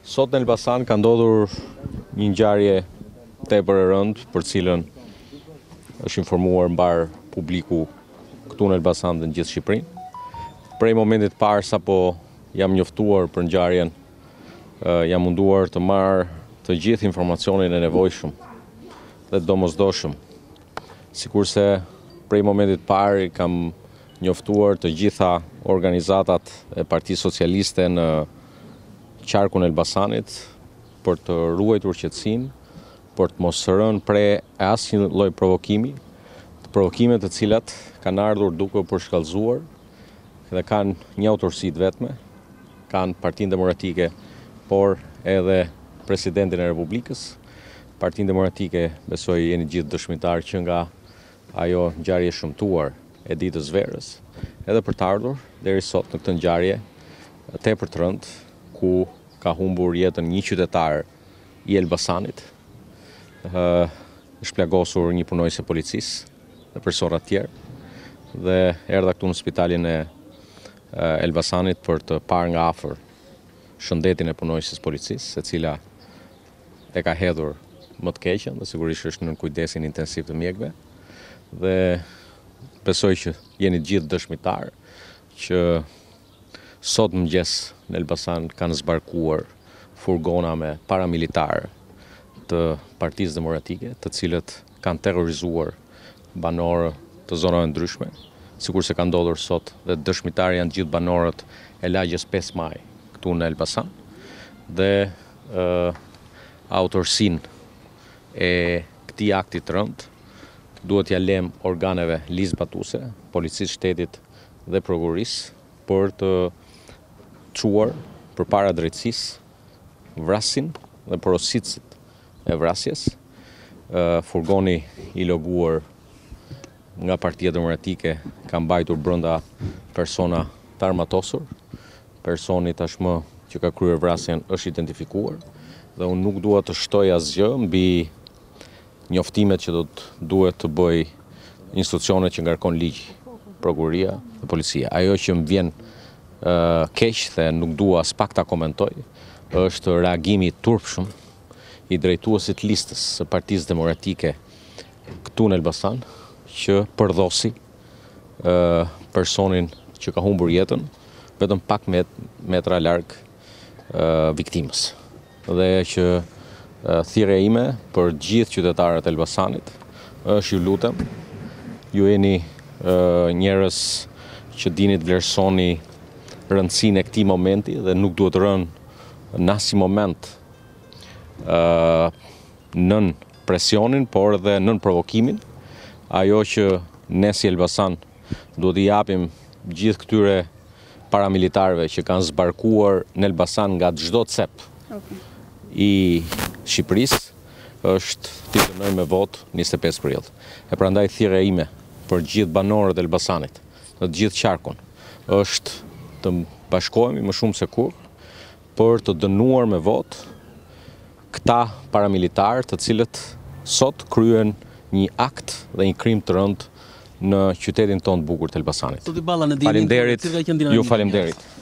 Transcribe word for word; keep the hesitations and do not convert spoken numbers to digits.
Sot në Elbasan ka ndodhur një ngjarje tepër e rëndë për cilën është informuar mbar publiku këtu në Elbasan dhe në gjithë Shqipërinë. Prej momentit parë sapo jam njoftuar për ngjarjen, jam munduar të marr të gjithë informacionin e nevojshëm dhe domosdoshëm. Sikurse prej momentit parë kam njoftuar të gjitha organizatat e Partisë Socialiste në qarkun e Elbasanit për të ruajtur qetësinë, për të mos rënë pre asnjë lloj provokimi, të provokime të cilat kanë ardhur duke u përshkallëzuar dhe kanë një autorësi të vetme, kanë Partinë Demokratike, por edhe Presidentin e Republikës. Partinë Demokratike besoj jeni gjithë dëshmitar që nga ajo ngjarje shëmtuar e ditës verës, edhe për të ardhur deri sot në këtë ngjarje tepër të rëndë, ku ka humbur jetën një qytetar i Elbasanit, është plagosur një punojës e policisë dhe persona të tjerë, dhe erdha këtu në spitalin e Elbasanit për të parë nga afër shëndetin e punojëses policisë, e cila e ka hedhur më të keqen dhe sigurisht është në kujdesin intensiv të mjekëve. Dhe besoj që jeni gjithë dëshmitar që sot mëngjes në Elbasan kanë zbarkuar furgona me paramilitar të Partisë Demokratike, të cilët kanë terrorizuar banorë të zonave ndryshme, sikurse ka ndodhur sot dhe dëshmitar janë gjithë banorët e lagjes pesë maj këtu në Elbasan, dhe uh, autorsinë e këtij akti të rëndë duhet ja lëm organeve ligjzbatuese, policisë shtetit dhe prokurorisë për të çuar përpara drejtësisë vrasin dhe porositësit e vrasjes. Furgoni i loguar nga Partia Demokratike ka mbajtur brenda persona të armatosur. Personi tashmë që ka kryer vrasjen është identifikuar dhe unë nuk dua të shtoj asgjë mbi njoftimet që do të duhet të bëj institucionet që ngarkon ligji, prokuroria dhe policia. Ajo që më vjen uh, keq dhe nuk dua as pak ta komentoj, është reagimi i turpshëm i drejtuesit listës së Partisë Demokratike këtu në Elbasan, që përdhosi uh, personin që ka humbur jetën vetëm pak met, metra larg uh, viktimës. Dhe që thirrja ime për gjithë qytetarët e Elbasanit është, ju lutem, ju jeni uh, njerëz që dini të vlerësoni rëndësinë e këtij momenti dhe nuk duhet rënë në asnjë moment uh, nën presionin, por edhe nën provokimin. Ajo që ne si Elbasan duhet i japim gjithë këtyre paramilitarëve që kanë zbarkuar në Elbasan nga çdo cep okay. i Shqipërisë, është t'i dënojmë me votë njëzet e pesë prill. E prandaj thirrja ime për gjithë banorët e Elbasanit, në të gjithë qarkun, është të bashkohemi më shumë se kurrë për të dënuar me votë këta paramilitarë të cilët sot kryen një akt dhe një krim të rëndë në qytetin tonë të bukur të Elbasanit. Faleminderit, ju faleminderit.